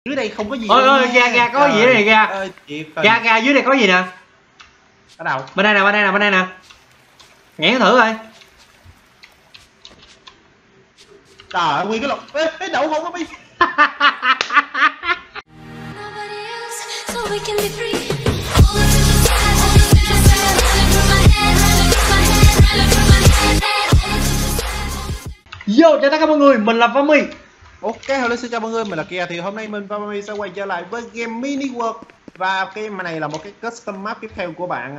Dưới đây không có gì. Ôi ra có gì này ra dưới đây có gì nè. Ở đâu? Bên đây nè. Nhảy thử coi. Trời ơi, nguyên cái lọc đậu không có bi. Yo, chào tất cả mọi người, mình là Fami. Ok, hello xin chào mọi người, mình là Kia. Thì hôm nay mình Fami sẽ quay trở lại với game Mini World. Và cái này là một cái custom map tiếp theo của bạn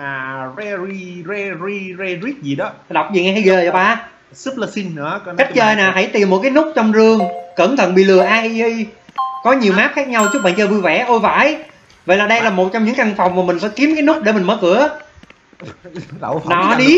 Reri gì đó. Đọc gì nghe hay ghê vậy ba. Sublasin nữa. Cách chơi nè, hãy tìm một cái nút trong rương, cẩn thận bị lừa AI. Có nhiều map khác nhau, chúc bạn chơi vui vẻ. Ôi vãi. Vậy là đây là một trong những căn phòng mà mình phải kiếm cái nút để mình mở cửa. Nó đi.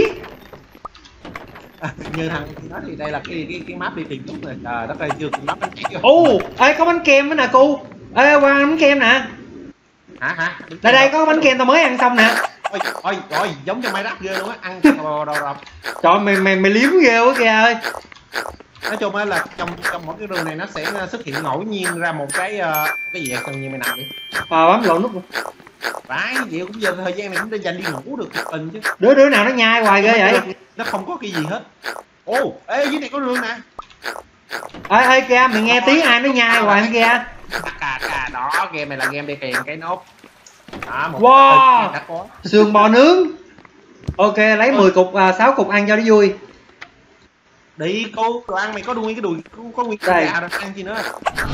Như thằng nói thì đây là cái map đi tìm nút này. Trời đất ơi, chưa map bánh kem. Ê có bánh kem nữa nè cô. Ê qua bánh kem nè. Hả? Đây có bánh kem tao mới ăn xong nè. Ôi giống cho Minecraft ghê luôn á, ăn đồ. Trời mày liếm ghê quá kìa ơi. Nói chung là trong mỗi cái rừng này nó sẽ xuất hiện ngẫu nhiên ra một cái gì vậy, tự nhiên mày nằm đi. Bấm lộn nút luôn. Phải, vậy cũng giờ thời gian này cũng để dành đi ngủ được tình chứ. Đứa nào nó nhai hoài ghê vậy? Nó không có cái gì hết. Ê dưới này có rương nè. Ê kìa, mày nghe tiếng ai nó nhai hoài không kìa? Cà đó, game này là game đi tìm cái nốt. Đó, wow, sườn bò nướng. Ok, lấy 10 cục 6 cục ăn cho nó vui. Đi cô, đồ ăn mày có nguyên cái đùi, có nguyên cái gà rồi ăn gì nữa.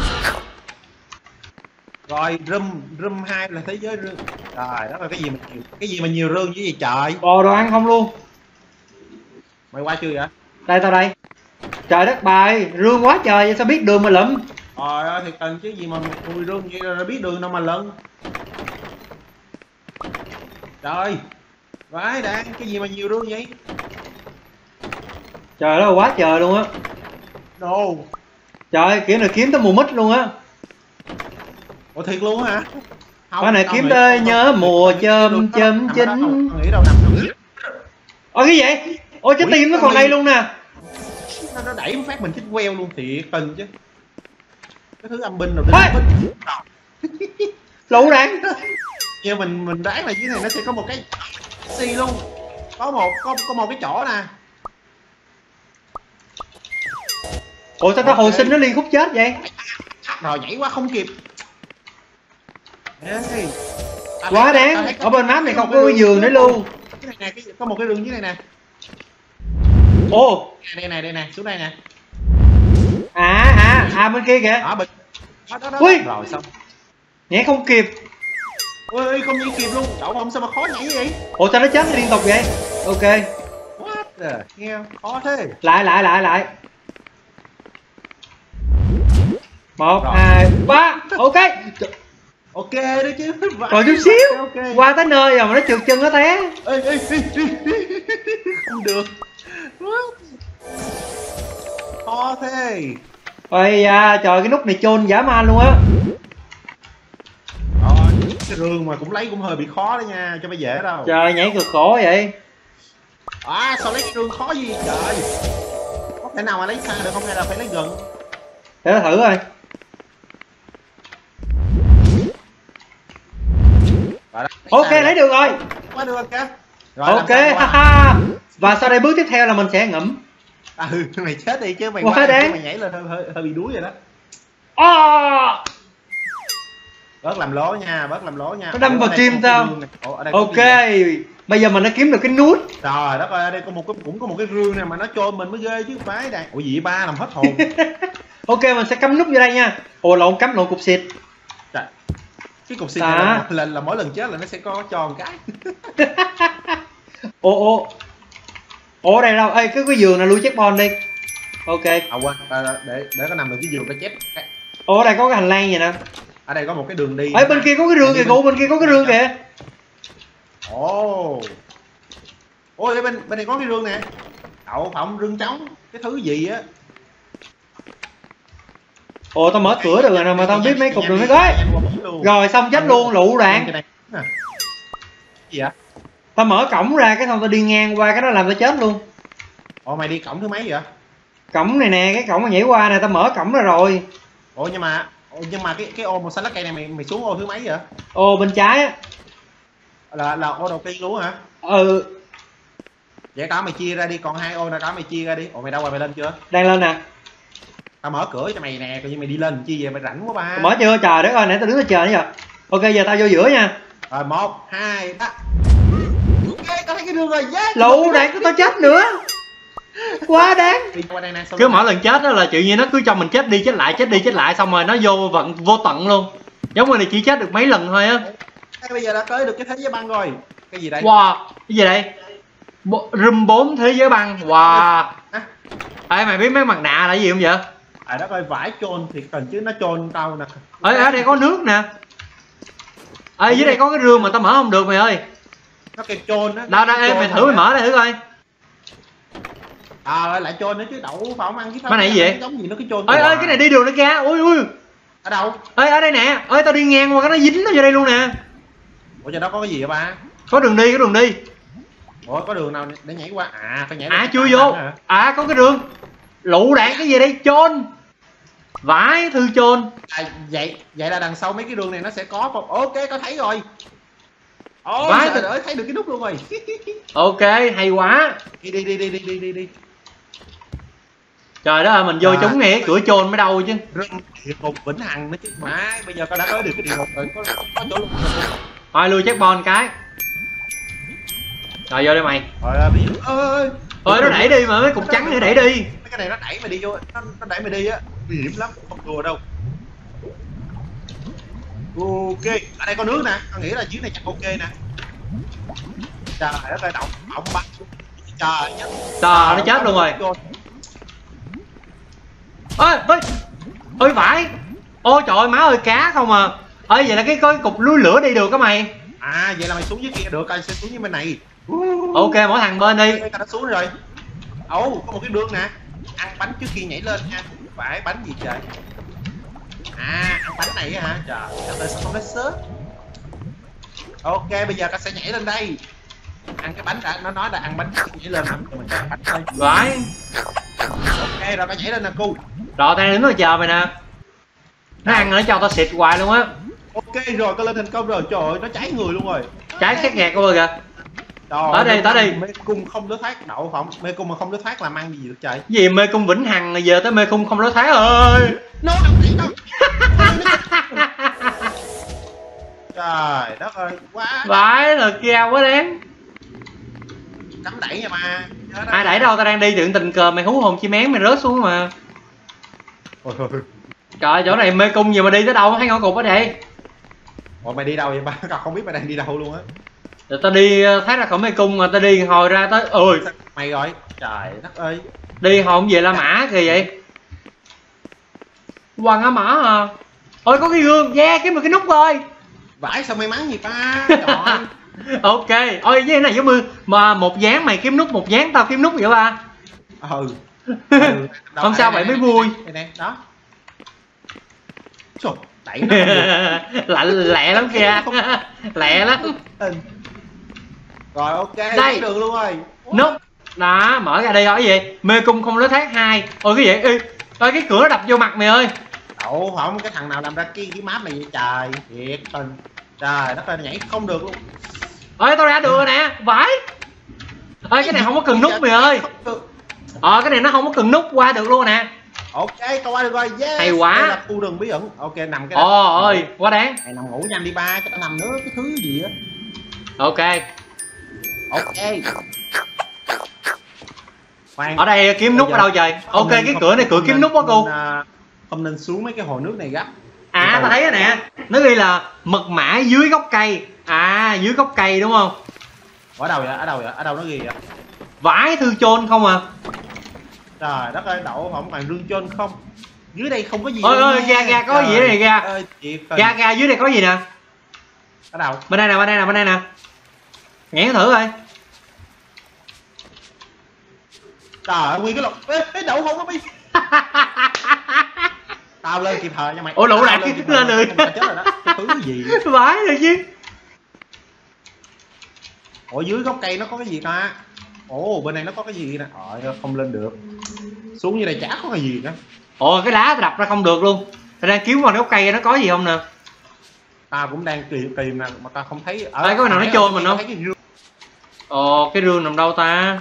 Rồi room 2 là thế giới rương. Rồi đó là cái gì mà nhiều rương như vậy trời. Đồ ăn không luôn. Mày qua chưa vậy? Đây tao đây. Trời đất bài, rương quá trời vậy sao biết đường mà lụm. Trời ơi thiệt tình chứ gì mà mùi rương vậy rồi biết đường đâu mà lận. Trời. Vãi đạn, cái gì mà nhiều rương vậy? Trời đó quá trời luôn á. Đồ. Trời kiểu này kiếm tới mùa mít luôn á. Ủa thiệt luôn hả? Cái này kiếm tới nhớ mùa chôm chôm chín. Nghĩ đâu nằm đâu. Ôi cái gì? Ôi trái tim nó còn đây luôn nè. Nó đẩy một phát mình chết queo luôn, thiệt tình chứ. Cái thứ âm binh rồi đến lũ đạn. Nhưng mình đoán là dưới này nó sẽ có một cái xì luôn. Có một cái chỗ nè. Ủa sao tao hồi sinh nó liên khúc chết vậy? Rồi nhảy quá không kịp. Quá đáng. Ở bên map này không có cái giường nữa luôn. Cái này nè, có một cái rừng dưới này nè. Ồ, đây nè, xuống đây nè. Bên kia kìa. Đó. Ui. Rồi xong. Nhảy không kịp. Ui, không nhảy kịp luôn. Đậu không sao mà khó nhảy vậy? Ủa sao nó chết liên tục vậy? Ok. What the hell? Khó thế. Lại. 1, 2, 3. Ok. Ok đấy chứ. Còn chút xíu. Okay. Qua tới nơi rồi mà nó trượt chân nó té. Ê. Không được. Khó thế. Ôi trời cái nút này chôn dã man luôn á. Cái rương mà cũng lấy cũng hơi bị khó đó nha, cho mới dễ đâu. Trời nhảy cực khổ vậy. Sao lấy cái rương khó gì trời. Có thể nào mà lấy xa được không hay là phải lấy gần? Để nó thử coi. Ok lấy được rồi. Quá được kìa. Ok haha. Và sau đây bước tiếp theo là mình sẽ ngẫm. Mày chết đi chứ mày mày nhảy lên hơi bị đuối rồi đó. Bớt làm lố nha. Nó đâm vào tim tao. Ok, bây giờ mình đã kiếm được cái nút. Trời đất ơi, ở đây cũng có một cái rương này mà nó trôi mình mới ghê chứ phải đàn. Ủa gì ba làm hết hồn. Ok mình sẽ cắm nút vô đây nha. Cắm lộn cục xịt. Trời. Cái cục xịt này là mỗi lần chết là nó sẽ có cho một cái. Ủa đây đâu? Ê cái giường này lui checkpoint đi. Ok. Quên, để có nằm được cái giường ta chép. Ở đây có cái hành lang vậy nè. Ở đây có một cái đường đi. Ở bên kia có cái rương kìa cô, bên kia có cái rương kìa. Ôi bên này có cái rương nè. Đậu phộng rương trống, cái thứ gì á. Ồ tao mở cửa được rồi nè mà tao biết mấy cục đường nó gói. Rồi xong chết luôn lụ đạn. Gì vậy? Tao mở cổng ra cái xong tao đi ngang qua cái nó làm tao chết luôn. Mày đi cổng thứ mấy vậy? Cổng này nè, cái cổng mà nhảy qua nè, tao mở cổng ra rồi. Nhưng mà Nhưng mà cái ô màu xanh lá cây này mày xuống ô thứ mấy vậy? Ô bên trái á. Là ô đầu tiên luôn hả? Ừ. Vậy cả mày chia ra đi, còn 2 ô nào cả mày chia ra đi. Ồ mày đâu rồi, mày lên chưa? Đang lên nè. Tao mở cửa cho mày nè, coi như mày đi lên chi vậy, mày rảnh quá ba. Mở chưa? Trời đất ơi, nãy tao đứng ở chờ nãy giờ. Ok giờ tao vô giữa nha. Rồi 1, 2, 3. Ok, tao thấy cái đường rồi, yes. Lũ đạn của tao chết nữa. Quá đáng. Đi qua đây nè, Cứ mỗi lần chết đó là tự nhiên nó cứ cho mình chết đi chết lại xong rồi nó vô tận luôn. Giống như này chỉ chết được mấy lần thôi á. Bây giờ đã tới được cái thế giới băng rồi. Cái gì đây? Wow, cái gì đây? Room 4 thế giới băng. Wow. Ê mày biết mấy mặt nạ là gì không vậy? Đất ơi, vải chôn thì cần chứ, nó chôn tao nè. Ở đây có nước nè. Dưới đây có cái rương mà tao mở không được mày ơi. Nó kêu chôn á. Đâu ê mày thử mày mở đây thử coi. Lại chôn nữa chứ, đậu phải không ăn chứ. Cái này gì vậy? Giống gì nó cái chôn. Cái này đi đường nữa kìa. Ui. Ở đâu? Ở đây nè. Tao đi ngang qua cái nó dính nó vô đây luôn nè. Ủa trên đó có cái gì vậy ba? Có đường đi. Ủa có đường nào để nhảy qua? Phải nhảy. Chưa vô. Có cái đường. Lựu đạn cái gì đây? Chôn. Vãi thư chôn. Vậy là đằng sau mấy cái đường này nó sẽ có không? Ok, có thấy rồi. Vãi trời ơi, thấy được cái nút luôn rồi. Ok, hay quá. Đi. Trời đất ơi, mình vô trúng ngay cái cửa chôn mới đâu chứ. Địa ngục vĩnh hằng nữa chứ. Má, bây giờ tao đã tới được cái địa ngục rồi, có chỗ luôn. Thôi lui checkpoint cái. Rồi vô đây mày. Ơi nó đẩy đi mà, mấy cục trắng nữa đẩy đi. Mấy cái này nó đẩy mày đi vô, nó đẩy mày đi á. Nguy hiểm lắm, không đùa đâu. Ok, ở đây có nước nè, tao nghĩ là dưới này chắc ok nè. Trời đất ơi, động bắn. Trời nó chết luôn rồi. Ôi vãi. Ôi trời ơi, má ơi, cá không à. Vậy là cái cục núi lửa đi được á mày. Vậy là mày xuống dưới kia được, coi sẽ xuống dưới bên này. Ok, mỗi thằng bên đi. Tao đã xuống rồi. Có một cái đường nè. Ăn bánh trước khi nhảy lên nha. Phải bánh gì trời? Ăn bánh này hả? Trời, tao sao không nói sớm. Ok, bây giờ tao sẽ nhảy lên đây. Ăn cái bánh đã, nó nói là ăn bánh trước khi nhảy lên, mình ăn bánh thôi. Vãi. Ok, rồi tao nhảy lên nè cu. Rồi tao đứng ở chờ mày nè. Nó ăn nó cho tao xịt hoài luôn á. Ok rồi, tao lên thành công rồi. Trời ơi, nó cháy người luôn rồi. Cháy xét nghẹt luôn rồi kìa. Tới đi. Mê cung không lối thoát, đậu không? Mê cung mà không lối thoát làm ăn gì được trời. Gì mê cung vĩnh hằng giờ tới mê cung không lối thoát ơi. Nó đâu thấy đâu. Trời đất ơi, quá. Vãi là kia quá đáng. Cắm đẩy nha mà. Ai đẩy đâu, tao đang đi chuyện tình cờ mày hú hồn chim én mày rớt xuống mà. Trời, chỗ này mê cung gì mà đi tới đâu, thấy ngõ cụt ở đây. Ủa mày đi đâu vậy ba? Tao không biết mày đang đi đâu luôn á. Rồi tao đi thoát ra khỏi mê cung mà tao đi hồi ra tới. Ôi mày rồi. Trời đất ơi. Đi hồi về La Mã kìa vậy. Quăng á mã à. Ôi có cái gương, kiếm được cái nút rồi. Vãi sao may mắn gì ba. Trời. Ok, ôi cái này giống như mà một dáng mày kiếm nút, một dáng tao kiếm nút vậy ba. Không sao vậy mới vui. Nè, đó. Trời, đẩy nó lẹ lắm kìa. Lẹ lắm. Rồi ok, đây đường luôn rồi. Nút. Đó, mở ra đây có cái gì? Mê cung không lối thoát 2. Ôi cái gì? Ôi cái cửa đập vô mặt mày ơi. Đậu không, cái thằng nào làm ra cái map này vậy trời. Thiệt tình. Trời đất ơi, nhảy không được luôn. Ôi tao ra được rồi nè, vãi. Cái này không có cần nút mày ơi. Cái này nó không có cần nút, qua được luôn nè. Ok, tao qua được rồi, yes. Hay quá. Đây là khu rừng bí ẩn. Ok, nằm cái ơi, quá đáng. Mày nằm ngủ nhanh đi ba, cho tao nằm nữa, cái thứ gì á. Ok. Khoan. Ở đây kiếm nút ở đâu trời? Ok, cái cửa này cửa kiếm nút đó cô. Không nên xuống mấy cái hồ nước này gấp. Tao thấy rồi nè. Nó ghi là mật mã dưới gốc cây. Dưới gốc cây đúng không? Ở đâu vậy? Ở đâu nó ghi vậy? Vãi thư chôn không à. Trời đất ơi, đậu không phải rương chôn không. Dưới đây không có gì. Ôi ra có gì này ra. Ra dưới đây có gì nè. Ở đâu? Bên đây nè. Nhảy thử coi. Trời ơi, nguyên cái lục. Ê, đậu không có bi. Tao lên kịp thời nha mày. Ủa lũ đạn lên rồi. Chết rồi đó. Cái thứ gì? Vãi rồi chứ. Ở dưới gốc cây nó có cái gì ta? Bên này nó có cái gì nè. Không lên được. Xuống như này chả có cái gì nữa. Cái lá đập ra không được luôn. Tao đang kiếm vào cái gốc cây nó có gì không nè. Tao cũng đang tìm nè mà tao không thấy. Ê, có cái nào nó trôi mình không? Thấy cái rương. Ồ, cái rương nằm đâu ta?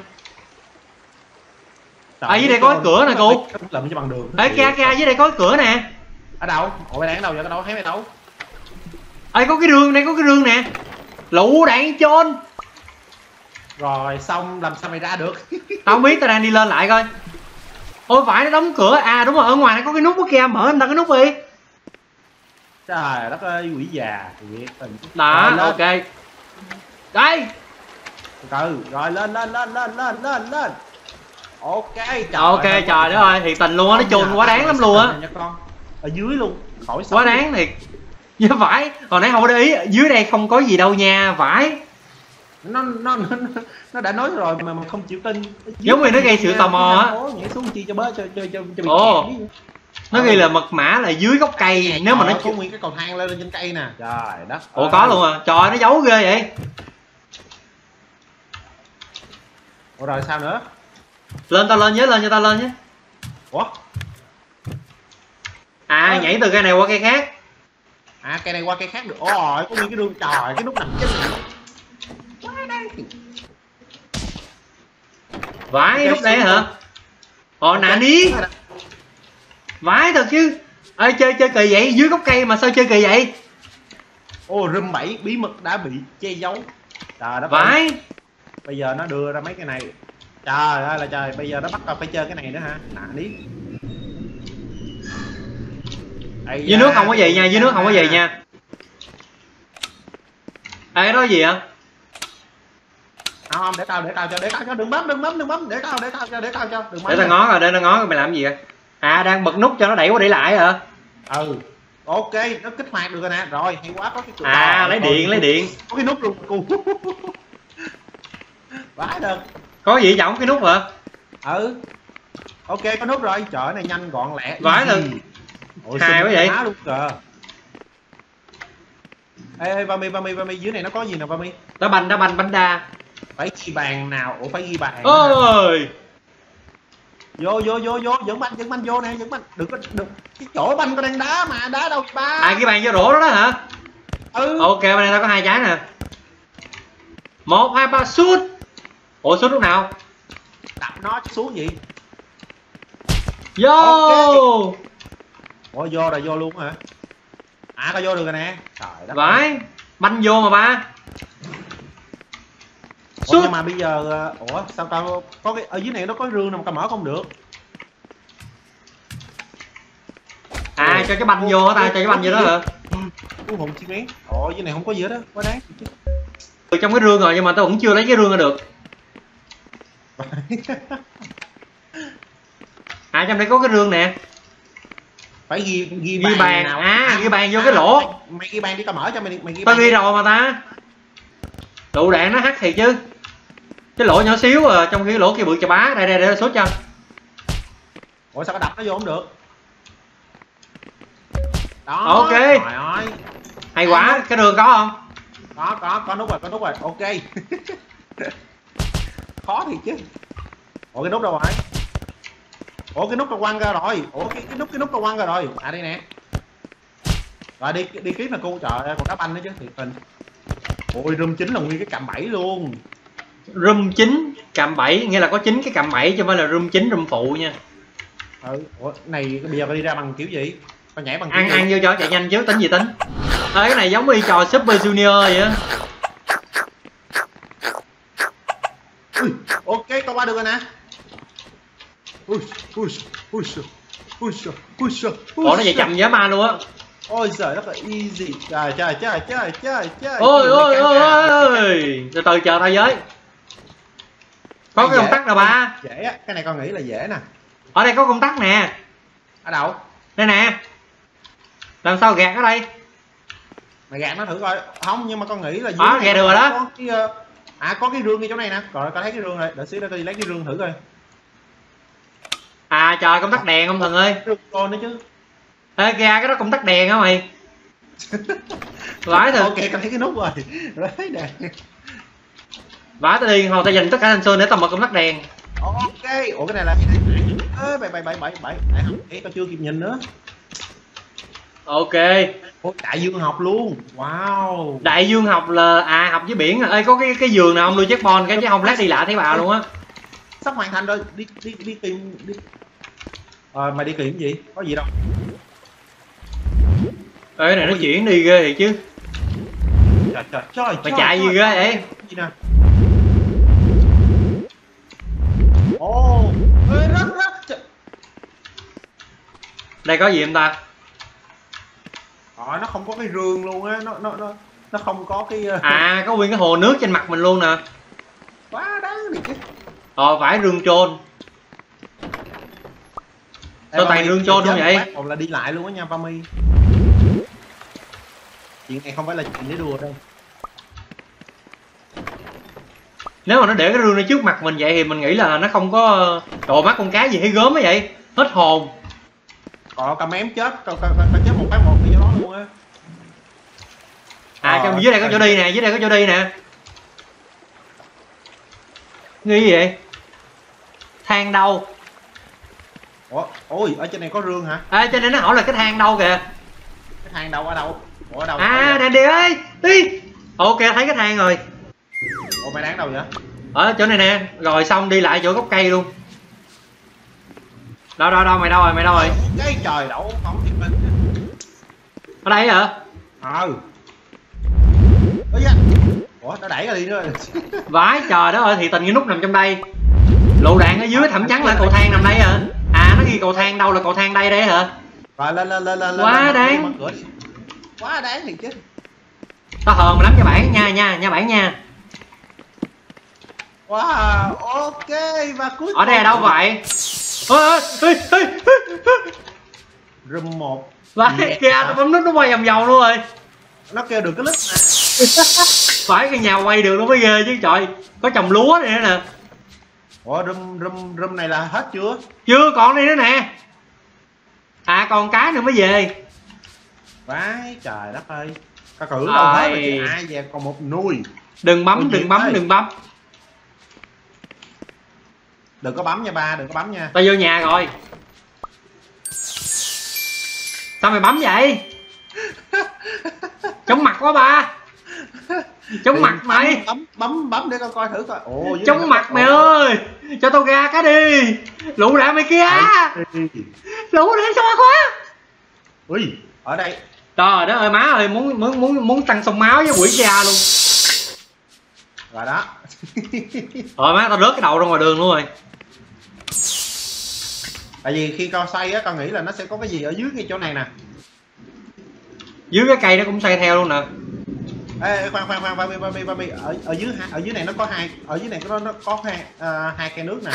Trời, À, dưới đây có cái cửa nè cô. Lụm cho bằng đường. Ê, kìa kìa, dưới đây có cái cửa nè. Ở đâu? Ủa mày đang ở đâu vậy? Tao đâu thấy mày đâu. Ê, có cái rương, đây có cái rương nè. Lũ đạn chôn. Rồi xong làm sao mày ra được? Tao không biết, tao đang đi lên lại coi. Ôi phải, nó đóng cửa. À đúng rồi, ở ngoài có cái nút kia, mở anh ta cái nút đi. Trời đất ơi, quỷ già. Đó, Rồi, ok. Đây. từ rồi lên. Ok, trời. Ok, trời đất ơi, thiệt tình luôn á, nó chôn quá đáng lắm luôn á. Con. Ở dưới luôn, khỏi Quá đáng thiệt. Như phải, hồi nãy không có để ý, dưới đây không có gì đâu nha, phải. Nó đã nói rồi mà không chịu tin. Giống như nó gây sự tò mò á. Nhảy xuống chi cho bớt cho bị Ồ. kẹt. Nó ghi là mật mã là dưới gốc cây, nếu mà nó có nguyên cái cầu thang lên trên cây nè. Trời đất. Ủa có luôn à, trời nó giấu ghê vậy. Ủa rồi sao nữa? Lên tao lên nhớ, lên cho tao lên nhé. Ủa? À nhảy từ cây này qua cây khác. À cây này qua cây khác được. Ôi có nguyên cái đường, trời cái nút nằm trên này. Quá đáng. Vãi lúc đấy hả? Ồ nè đi. Vãi thật chứ. Ê chơi kỳ vậy, dưới gốc cây mà sao chơi kỳ vậy? Ô room 7 bí mật đã bị che giấu. Trời đất ơi. Vãi. Bây giờ nó đưa ra mấy cái này. Trời ơi là trời, bây giờ nó bắt đầu phải chơi cái này nữa hả? Nè đi. Dưới nước không có gì nha, dưới nước không có gì nha. Ê cái đó gì vậy? Không, để tao cho, đừng bấm, để tao cho, đừng bấm. Để tao ngó rồi, để tao ngó rồi mày làm gì vậy? À đang bật nút cho nó đẩy qua đẩy lại hả? Ừ. Ok, nó kích hoạt được rồi nè. Rồi, hay quá, có cái cửa. À lấy điện. Có cái nút luôn cu. Vãi được. Có gì trọng cái nút hả? Ừ. Ok, có nút rồi. Trời ơi, này nhanh gọn lẹ. Vãi được. Hài quá vậy. Luôn kìa. Ê, Vami, dưới này nó có gì nè Vami? Đá banh đa. Phải ghi bàn nào? Ủa phải ghi bàn. Ôi. Vô, dẫn banh vô nè, dẫn banh. Đừng cái chỗ banh có đang đá mà, đá đâu vậy ba? À cái bàn vô rổ đó hả? Ừ. Ok, bên này tao có 2 trái nè. 1 2 3 sút. Ủa sút lúc nào? Đập nó xuống vậy. Vô. Okay. Ủa vô rồi vô luôn hả? À có vô được rồi nè. Trời đất. Vãi. Banh vô mà ba. Ủa, nhưng mà bây giờ ủa sao tao có cái ở dưới này nó có rương nào mà tao mở không được? À cho cái banh vô hả ta? Cho cái banh vô đó hả? Cú hồn chi mén. Ủa dưới này không có gì hết á, quá đáng. Từ trong cái rương rồi nhưng mà tao vẫn chưa lấy cái rương ra được. À trong đây có cái rương nè. Phải ghi bàn nào? Ghi bàn vô cái lỗ. Mày ghi bàn đi, tao mở cho mày ghi Tao bàn. ghi rồi mà ta. Lựu đạn nó hắt thiệt chứ. Cái lỗ nhỏ xíu à, trong khi cái lỗ kia bự chà bá. Đây để sốt cho. Ủa sao có đập nó vô không được? Đó. Ok. Trời ơi. Hay quá, cái rương có không? Có nút rồi. Ok. Khó thiệt chứ. Ủa cái nút đâu rồi? Ủa cái nút tao quăng ra rồi. Ủa cái nút tao quăng ra rồi. À đây nè. Rồi đi kiếm nè cô, trời ơi còn đá banh nữa chứ, thiệt tình. Ôi room 9 là nguyên cái cạm bẫy luôn. Room 9 cạm bẫy nghĩa là có 9 cái cạm bẫy chứ không phải là room 9 room phụ nha. Ừ, ủa này bây giờ tao đi ra bằng kiểu gì? Tao nhảy bằng kiểu Ăn gì? vô cho chạy nhanh chứ tính gì tính. Ê cái này giống như trò Super Junior vậy á. Ui, ok tao qua được rồi nè. Ủa nó chạy chậm dã man luôn á. Ôi giời rất là easy. Trời. Ôi. Từ từ chờ tao với. Có cái công tắc nào ba? Dễ á, cái này con nghĩ là dễ nè. Ở đây có công tắc nè. Ở đâu? Đây nè. Làm sao gạt ở đây? Mày gạt nó thử coi. Không, nhưng mà con nghĩ là gạt được rồi đó. Có cái rương ngay chỗ này nè. Rồi tao thấy cái rương rồi. Đợi xíu để tao đi lấy cái rương thử coi. À trời, công tắc đèn không Thần ơi. Rương con nữa chứ. Ê kìa, cái đó công tắc đèn hả mày? Vãi thật. Ok, tao thấy cái nút rồi. Rồi thấy đèn. Vãi tao đi, hồi tao dành tất cả thanh sơn để tao mở công tắc đèn. Ok, ủa cái này là ê bậy tao chưa kịp nhìn nữa. Ok. Ôi, đại dương học luôn. Wow. Đại dương học là học với biển. Ê có cái giường nào không nuôi checkpoint cái chứ không lát đi lạ thấy bà luôn á. Sắp hoàn thành rồi, đi tìm đi. Mày đi tìm gì? Có gì đâu. Ê cái này nó chuyển đi ghê thiệt chứ. Trời. Mày chạy gì ghê vậy? Gì nè? Ồ, rất. Đây có gì không ta? Nó không có cái rương luôn á, nó không có cái À có nguyên cái hồ nước trên mặt mình luôn nè. quá đáng đi chứ. Phải rương trôn. Sao toàn rương trôn không vậy? Một là đi lại luôn á nha Pami. Chuyện này không phải là chuyện để đùa đâu. Nếu mà nó để cái rương này trước mặt mình vậy thì mình nghĩ là nó không có. Trời mắt con cá gì thấy gớm ấy vậy? Hết hồn. Cầm ém chết, cầm chết một phát một đi cho nó luôn á. Trong dưới đây có chỗ đi nè, dưới đây có chỗ đi nè. Nghi gì vậy? Thang đâu? Ôi, ở trên này có rương hả? Trên đây nó hỏi là cái thang đâu kìa. Cái thang đâu ở đâu? Ở đâu? Nè đi ơi, đi. Ok thấy cái thang rồi. Ủa mày đáng đâu vậy? Ở chỗ này nè, rồi xong đi lại chỗ gốc cây luôn. Đâu mày đâu rồi? Cái trời đậu không thiệt mình. Ở đây hả? Ôi da. Ủa nó đẩy ra đi nữa. Vãi trời đó ơi, thì tình cái nút nằm trong đây. Lựu đạn ở dưới thẳm trắng là cầu thang nằm đây hả? Nó ghi cầu thang đâu là cầu thang đây đấy hả? Rồi lên. Quá đáng. Quá đáng thiệt chứ. Tao hờn mà lắm nha bạn nha bạn nha. Wow, ok và cuối ở đây là đâu vậy? Room 1. Vãi kìa, tao bấm nút nó quay vòng vòng luôn rồi. Nó kêu được cái lít nè. Phải cái nhà quay được nó mới ghê chứ trời. Có trồng lúa này nữa nè. Ủa room này là hết chưa? Chưa, còn đây nữa nè. Còn cái nữa mới về. Vãi trời đất ơi. Cao cử đâu hết rồi, ai về còn một nuôi. Đừng bấm. Đừng có bấm nha ba, đừng có bấm nha. Tao vô nhà rồi. Sao mày bấm vậy? Chóng mặt quá ba. Chóng mặt mày. Bấm để con coi thử coi. Chóng mặt mày ơi. Cho tao ra cái đi. Lũ đạn mày kia. Lũ đạn sao quá. Ui, ở đây. Trời đất ơi má ơi, muốn tăng sông máu với quỷ cha luôn. Rồi đó. Má tao rớt cái đầu ra ngoài đường luôn rồi. Tại vì khi con xoay á, con nghĩ là nó sẽ có cái gì ở dưới cái chỗ này nè. Dưới cái cây nó cũng xoay theo luôn nè. Ê khoan Barbie, ở dưới này nó có hai cây nước nè.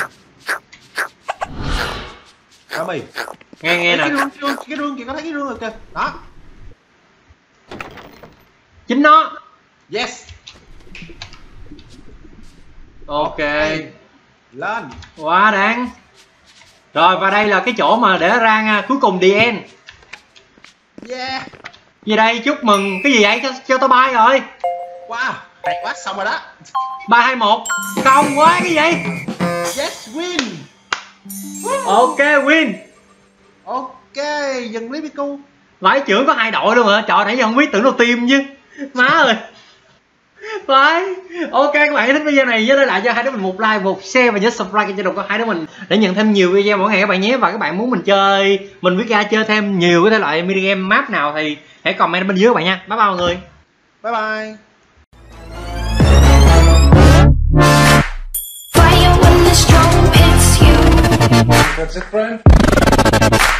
Barbie. Nghe nè. Cái rương kìa, có thấy cái rương rồi kìa. Đó. Chính nó. Yes. Ok. Lên. Quá đáng. Rồi và đây là cái chỗ mà để ra cuối cùng the end. Yeah. Gì đây, chúc mừng cái gì vậy, cho tao bay rồi. Wow, hay quá, xong rồi đó. 3, 2, 1. Không quá cái gì? Yes, win. Ok, win. Ok, dừng lấy Piku. Vãi trưởng có 2 đội luôn hả? Trời nãy giờ không biết, tưởng đâu team chứ. Má ơi. Vãi. Ok các bạn thích video này nhớ để lại cho hai đứa mình một like, một share và nhớ subscribe kênh channel của hai đứa mình để nhận thêm nhiều video mỗi ngày các bạn nhé. Và các bạn muốn mình với Ga chơi thêm nhiều cái thể loại mini game map nào thì hãy comment bên dưới các bạn nha. Bye bye mọi người. Bye bye. Fire when the strong hits you. That's it, friend.